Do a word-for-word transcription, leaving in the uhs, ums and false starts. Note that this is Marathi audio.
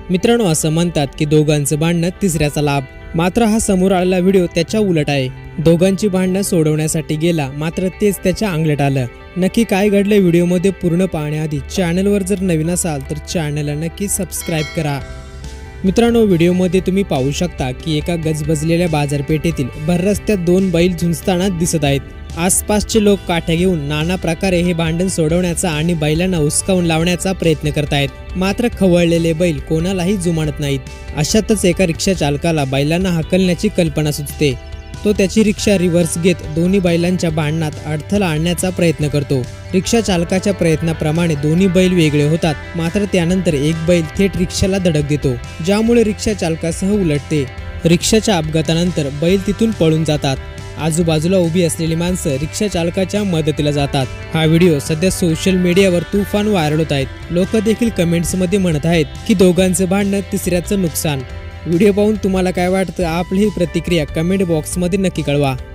मित्रांनो, असं म्हणतात की दोघांचं भांडण तिसऱ्याचा लाभ, मात्र हा समोर आलेला व्हिडिओ त्याच्या उलट आहे। दोघांची भांडणं सोडवण्यासाठी गेला, मात्र तेच त्याच्या अंगलट आलं। नक्की काय घडलं व्हिडिओमध्ये पूर्ण पाहण्याआधी चॅनलवर जर नवीन असाल तर चॅनलला नक्की सबस्क्राइब करा। मित्रांनो, व्हिडिओमध्ये तुम्ही पाहू शकता की एका गजबजलेल्या बाजारपेठेतील भर रस्त्यात दोन बैल झुंजताना दिसत आहेत। आसपासचे लोक काठ्या घेऊन नाना प्रकारे हे भांडण सोडवण्याचा आणि बैलांना हुसकावून लावण्याचा प्रयत्न करतायत, मात्र खवळलेले बैल कोणालाही जुमानत नाहीत। अशातच एका रिक्षा चालकाला बैलांना हाकलण्याची कल्पना सुचते। तो त्याची रिक्षा रिव्हर्स घेत दोन्ही बैलांच्या भांडणात अडथळा आणण्याचा प्रयत्न करतो। रिक्षा चालकाच्या प्रयत्नाप्रमाणे दोन्ही बैल वेगळे होतात, मात्र त्यानंतर एक बैल थेट रिक्षाला धडक देतो, ज्यामुळे रिक्षा चालकासह उलटते। रिक्षाच्या अपघातानंतर बैल तिथून पळून जातात। आजूबाजूला उभी असलेली माणसं रिक्षा चालकाच्या मदतीला जातात। हा व्हिडिओ सध्या सोशल मीडियावर तुफान व्हायरल होत आहेत। लोक देखील कमेंट्स मध्ये म्हणत आहेत की दोघांचं भांडण तिसऱ्याचं नुकसान। व्हिडिओ पाहून तुम्हाला काय वाटतं? आपली ही प्रतिक्रिया कमेंट बॉक्स मध्ये नक्की कळवा।